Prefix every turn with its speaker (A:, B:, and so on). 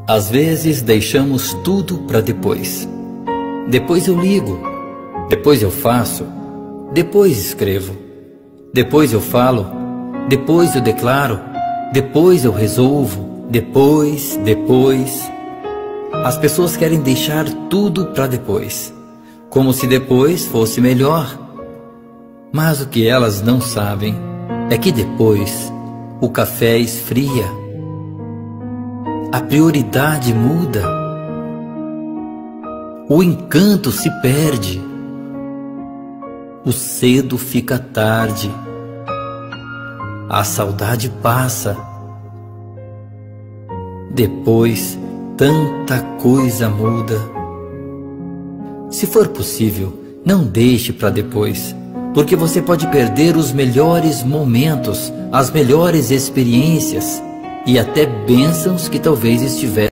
A: Às vezes deixamos tudo para depois. Depois eu ligo, depois eu faço, depois escrevo, depois eu falo, depois eu declaro, depois eu resolvo, depois. As pessoas querem deixar tudo para depois, como se depois fosse melhor. Mas o que elas não sabem é que depois o café esfria, a prioridade muda, o encanto se perde, o cedo fica tarde, a saudade passa. Depois tanta coisa muda. Se for possível, não deixe para depois, porque você pode perder os melhores momentos, as melhores experiências e até bênçãos que talvez estivessem